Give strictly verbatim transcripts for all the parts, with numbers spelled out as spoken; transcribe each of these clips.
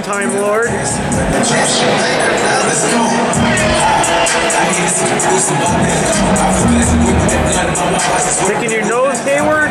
Time Lord. Picking your nose, Hayward.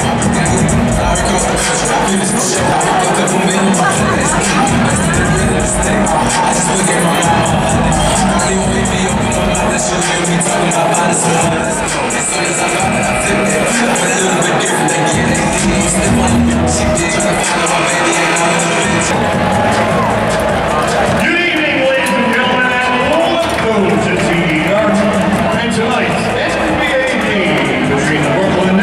Good evening, ladies and gentlemen, and welcome to T D Garden. And tonight's N B A game between the Brooklyn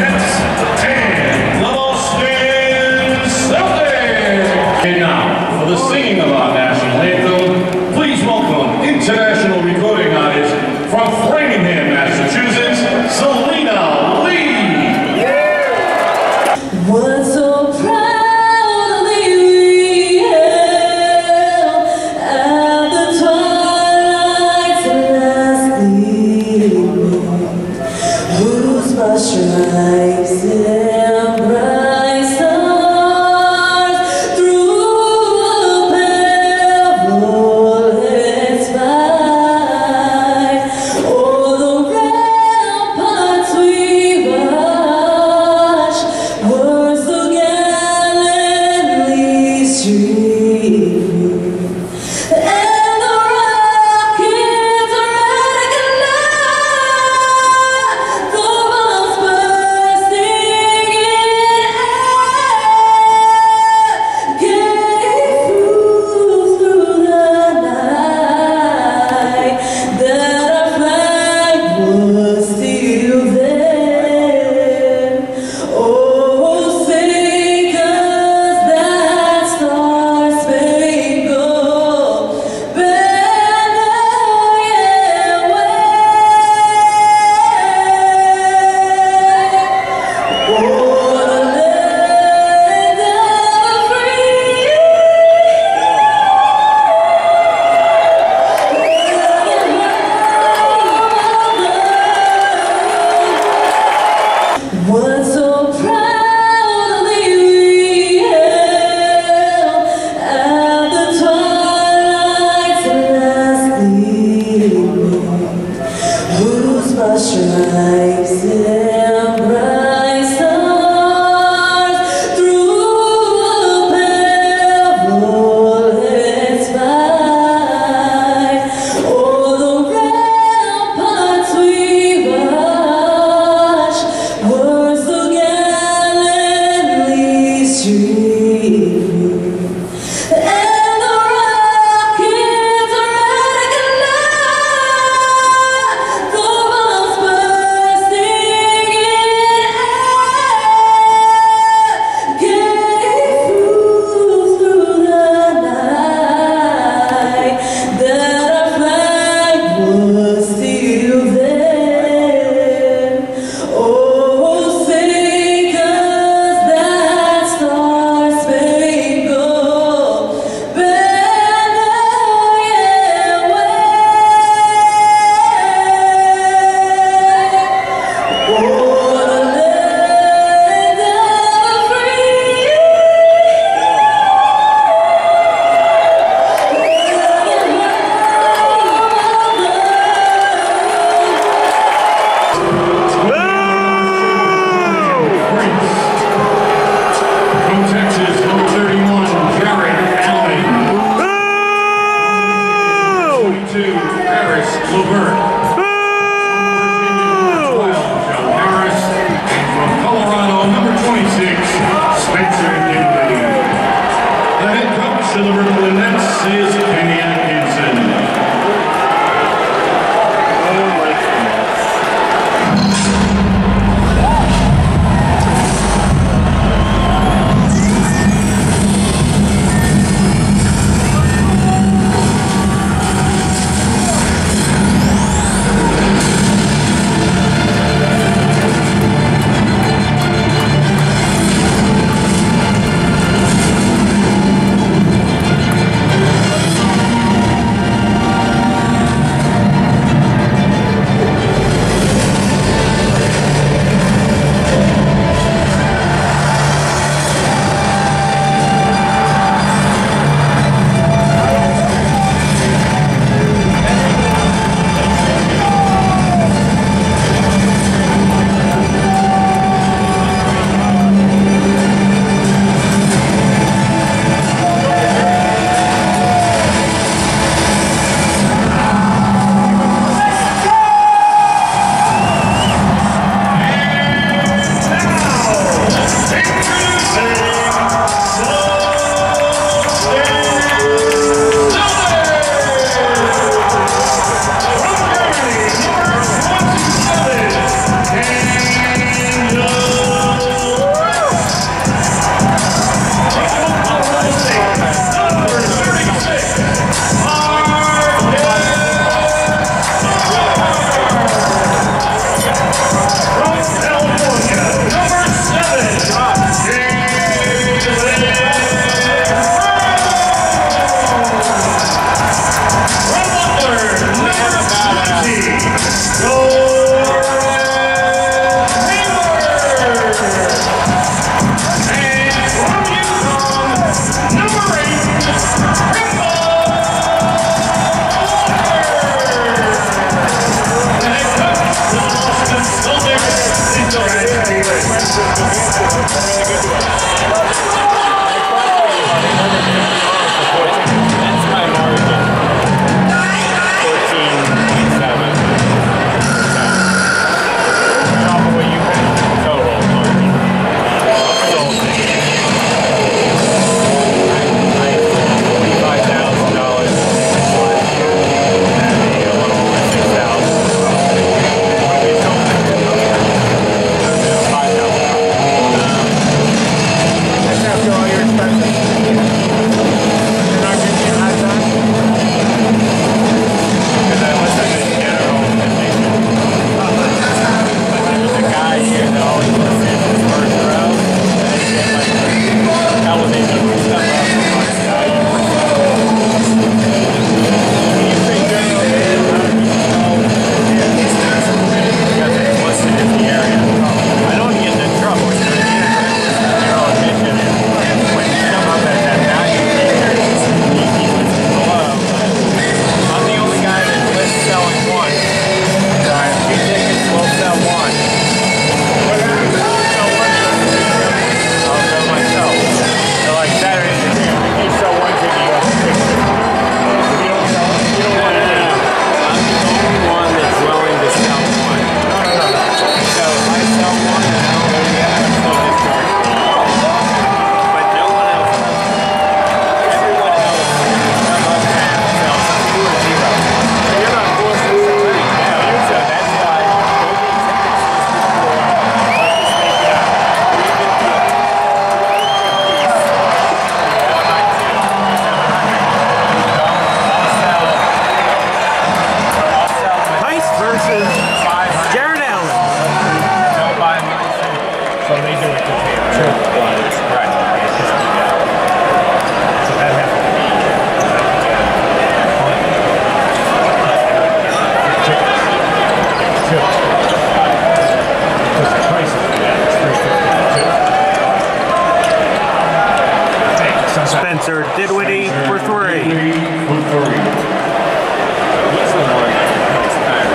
Spencer Dinwiddie for three. For three. He's the one that expired.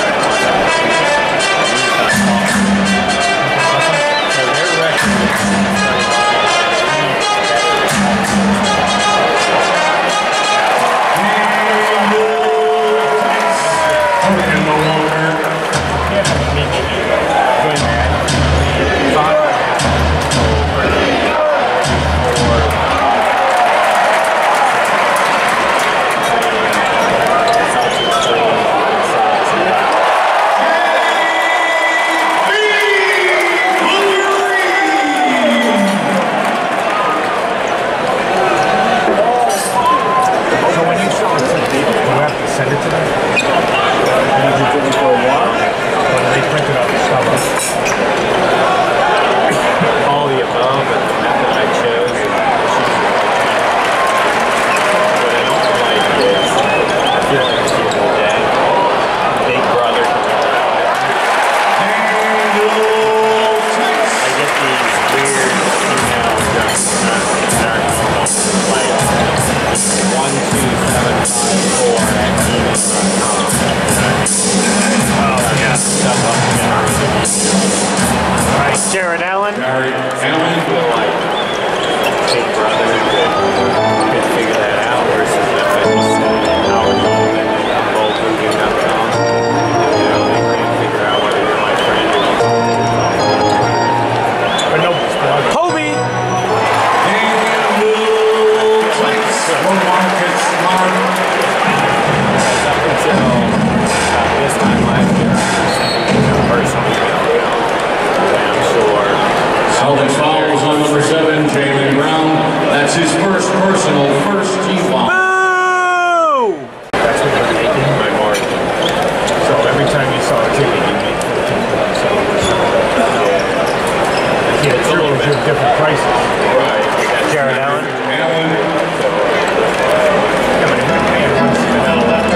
So their record And no longer. yeah, maybe good man. Five So when you sell it to people, you have to send it to them? You just did it for a while. Or do they print it out and stuff? All the above, but the method I chose is what I don't like is I feel like it's the other day. Big brother. I get these weird emails that are like one two seven five four at gmail dot com. Oh, yeah. Stuff up there. All right, Jared Allen. Jared I Allen. feel like Big Brother could, could figure that out versus if I just send it Howard Logan and roll booking dot com. You know, they can't figure out whether you're my friend or not. But nobody's plugged. Kobe! Daniel Tice for Marcus Smart. Because up until uh, this time last year, I was sending him personally. And I'm sure. Celtics fouls on number seven, Jaylen Brown. That's his first personal, first team foul. Boo! That's what you're making. My margin. So every time you saw a ticket, you made fourteen points. So yeah, it's true. You have different prices. Right. Jared Allen. Allen. Yeah, but if you're paying one seventy-five,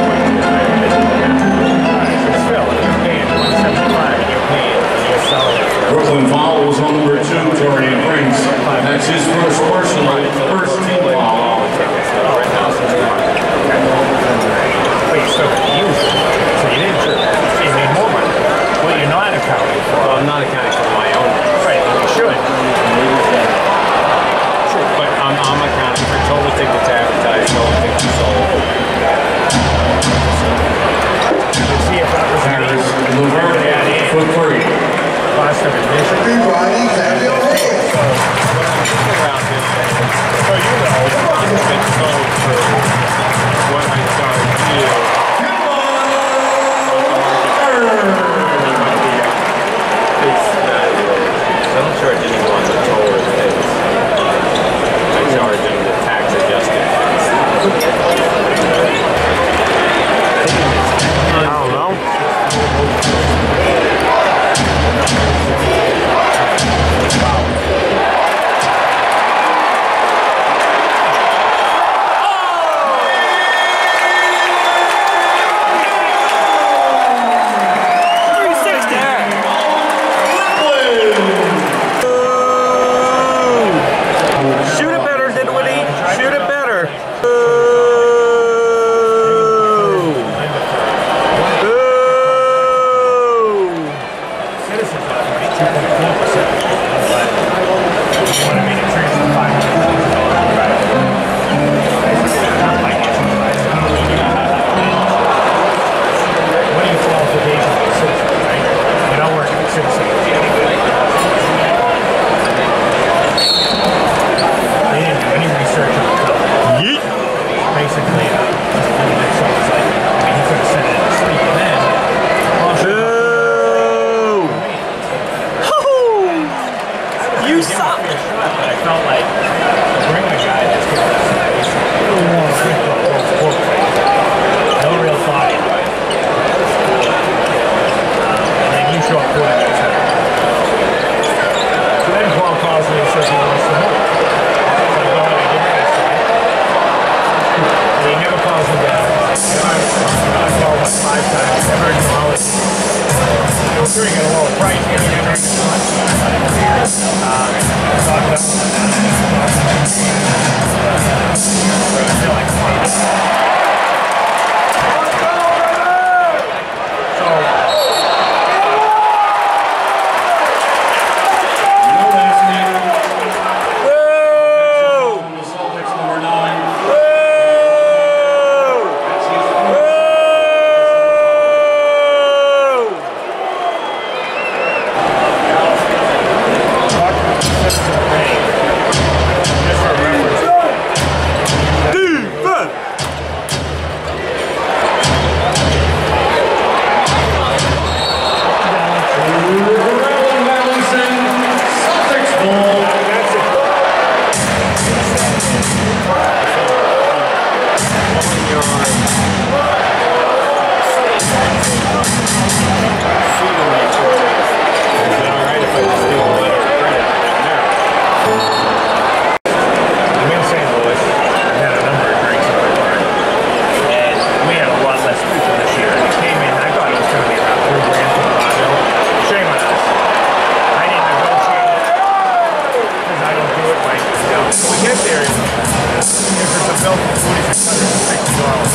still, if you're paying one seventy-five and you're paying, and you're selling it for Brooklyn fouls on number two, Torian Prince. That's his first personal, first team foul. But you still can use it. So you didn't, so you made more money. Well, you're not accounting for. Well, I'm not accounting for my own. Right, you should. But I'm, I'm accounting for total tickets advertised, total tickets sold. You can see if that was Harris the Levert for three. cost of admission. Figure out this thing. So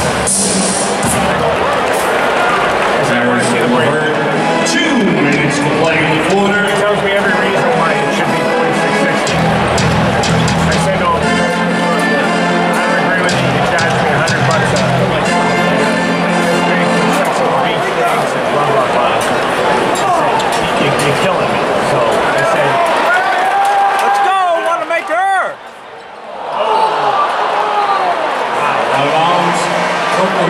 Two minutes to play in the quarter. He tells me every reason why it should be forty-six sixty. I said to him, I don't agree with you. You charge me a hundred bucks a steak and some beef steaks and blah blah blah. I said, you, you're killing me. So I said, Let's go! Want to make her! Out of bounds.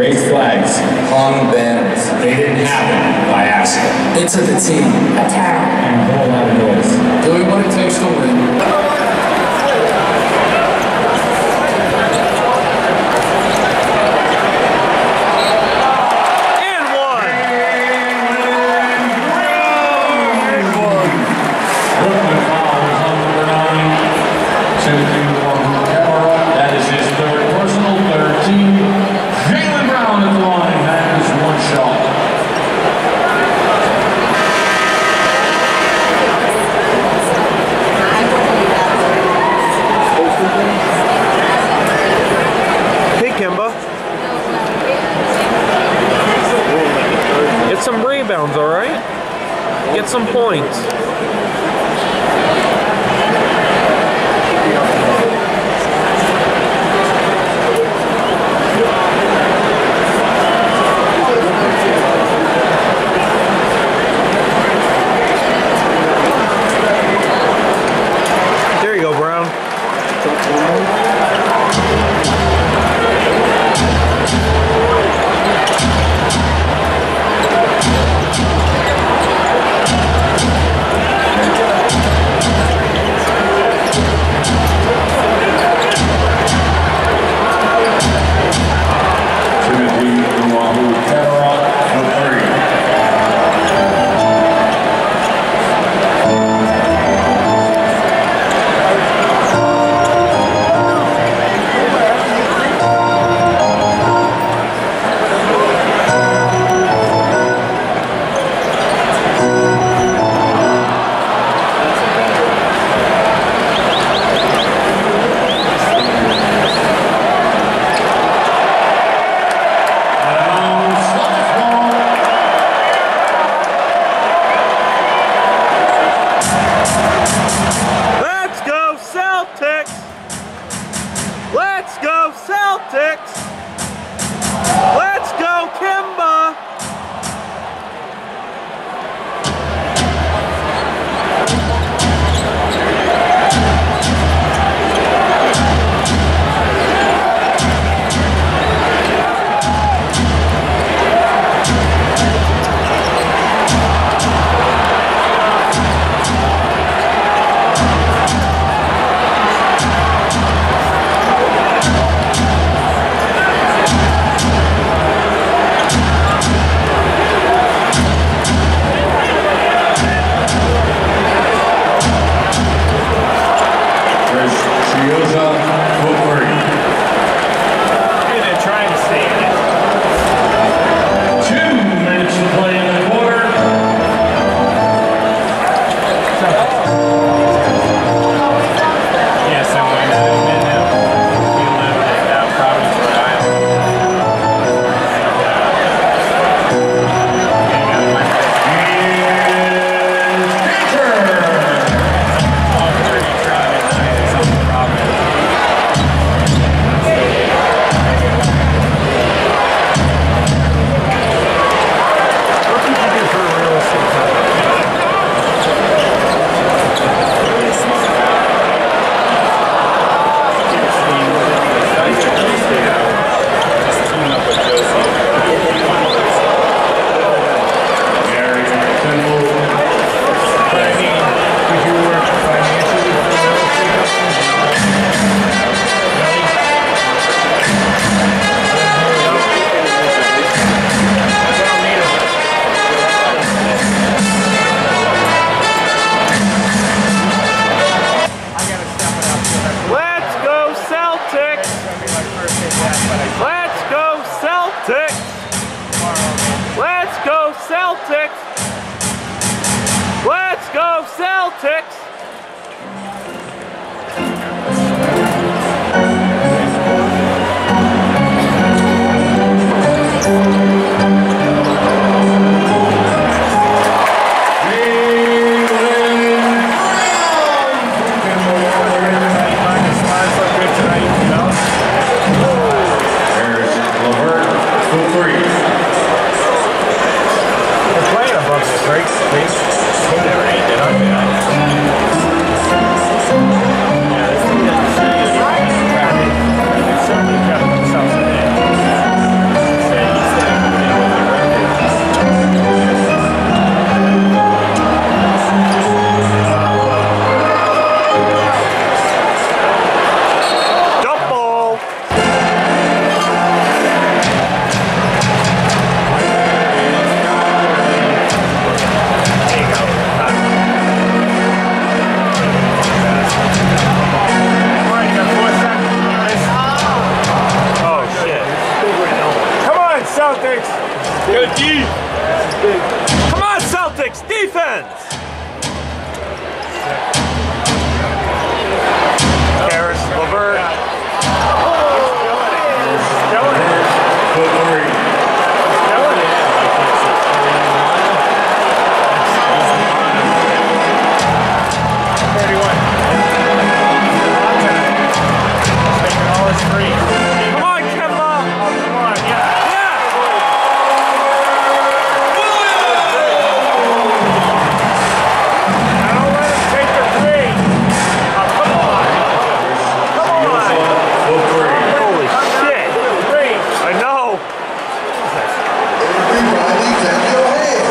raised flags. Hung banners. They didn't happen by accident. It took a team. Attack. And a whole lot of noise. Doing what it takes to win. Get some rebounds, all right? Get some points. There you go, Brown. Let's go Celtics! Let's go Kemba! Let's go Celtics! Let's go Celtics! Say Celtics. Good D. Come on, Celtics, defense. Harris, Levert. Footwork. thirty-one. Making all his threes. Come on, Kemba. Oh, come on, yeah. Yeah. I don't let him take the three. Oh, come on. Come on. Footwork. Holy shit. Three. I know. Riley, take your head.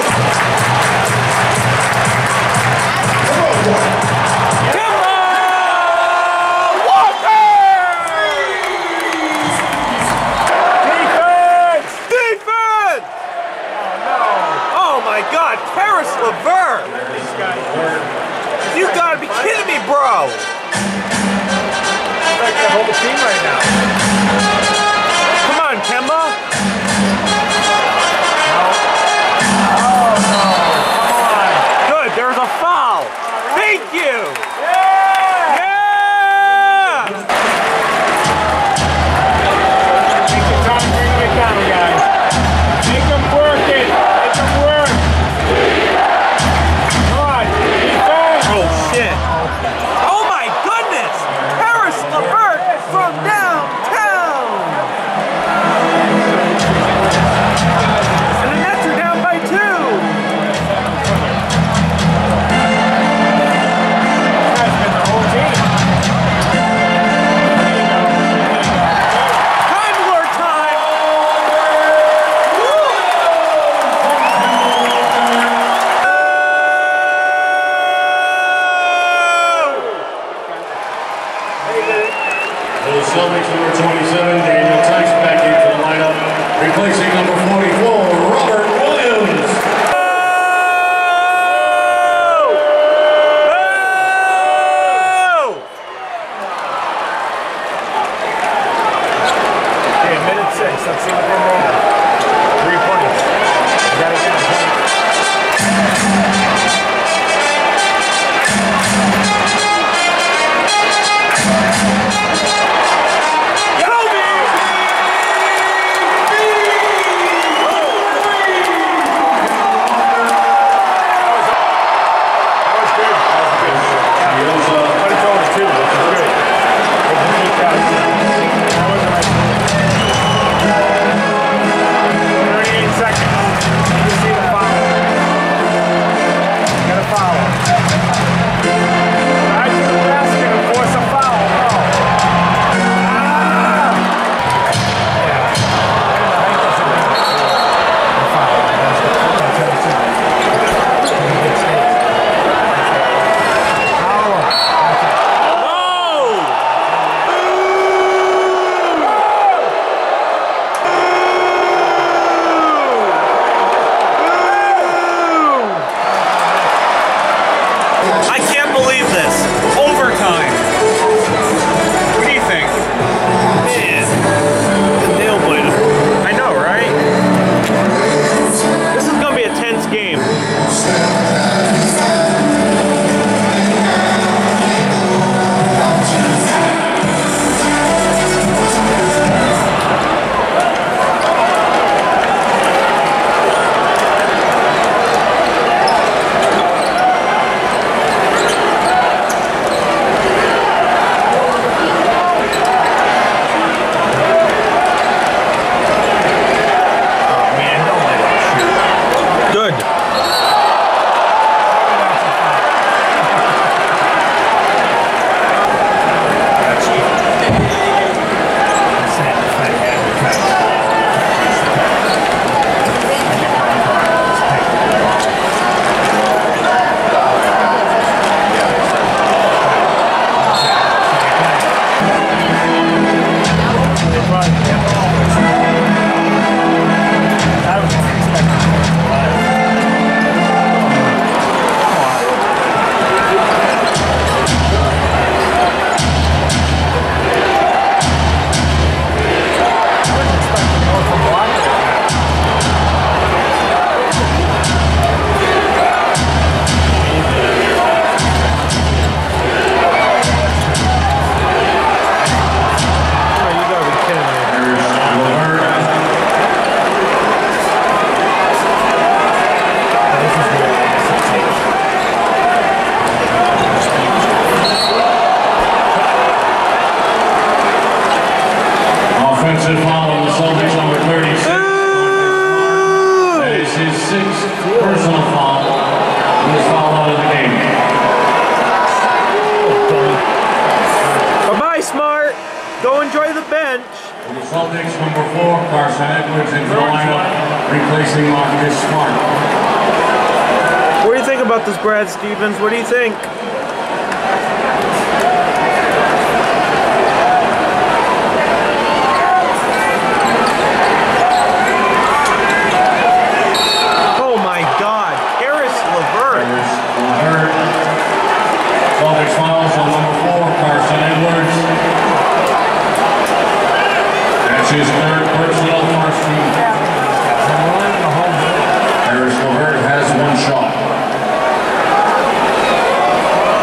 Kemba Walker. Defense. Defense. Oh my God, Paris LeVert. These guys. You gotta be kidding me, bro. It's like the whole team right now. Come on, Kemba. Come on. Good, there's a foul. Thank you. Yeah. Yeah. Take your time, bring it down, guys. Make them work it. Make them work. Come on. Defense. Oh shit. Oh my goodness. Paris LeVert from downtown. And the Nets are down by two. That's been the whole team. Kindler time. For the Celtics, number twenty-seven, Daniel Tice back into the lineup, replacing number forty-four, Robert Williams. Okay, minute six. Let's see what they're made of. Three points. You gotta get a point. That was good. That was good. He also But it's over two, which is good. But you keep that. That wasn't like Carson Edwards into the lineup, replacing Marcus Smart. What do you think about this, Brad Stevens? What do you think? Oh my God, Harris LeVert. Harris LeVert. Celtics fouls on number four, Carson Edwards. That's his third personal first team. Harris LeVert has one shot.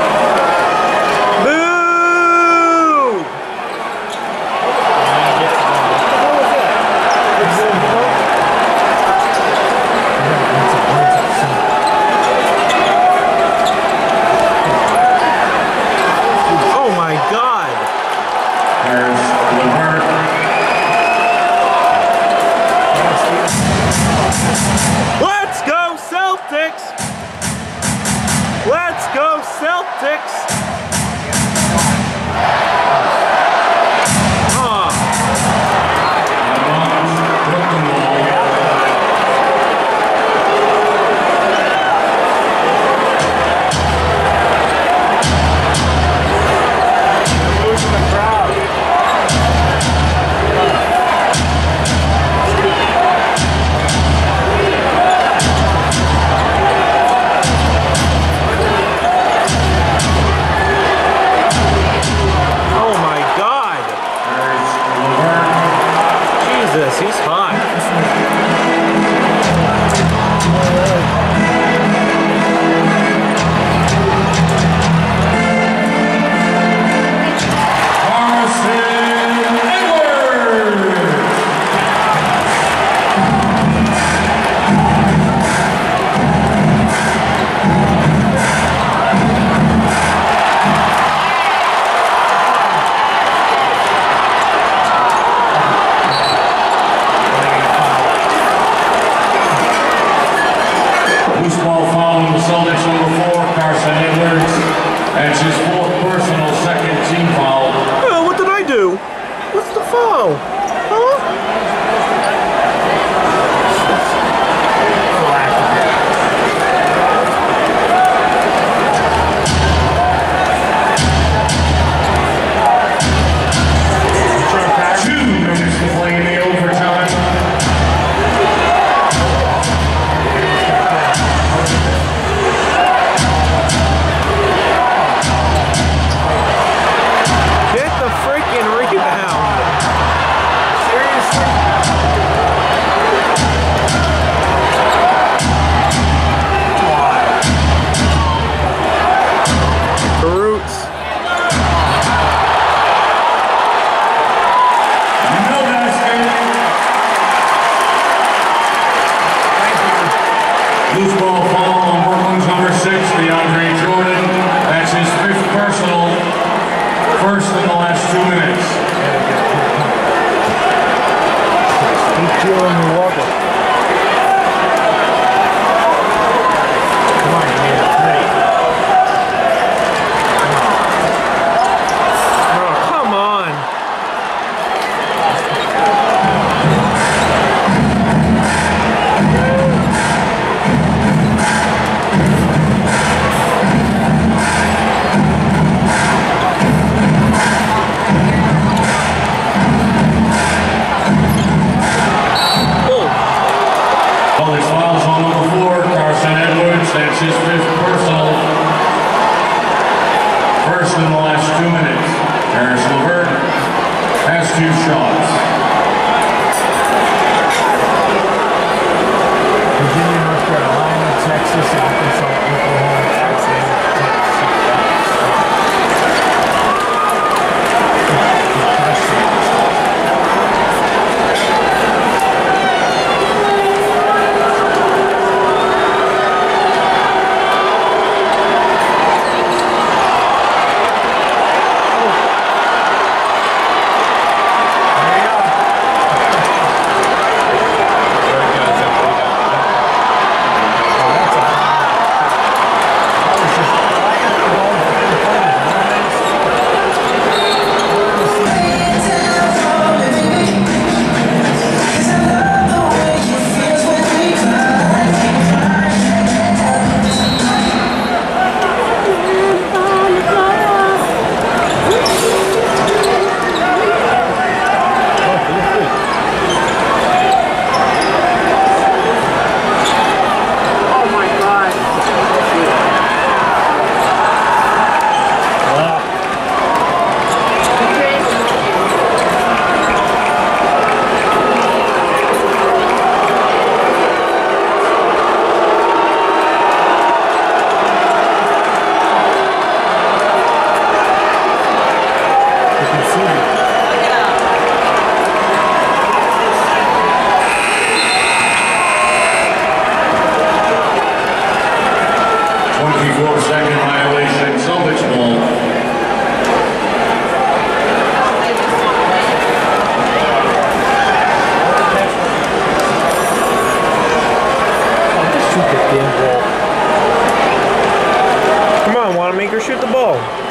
Shoot the damn ball. Come on, Wanamaker, shoot the ball.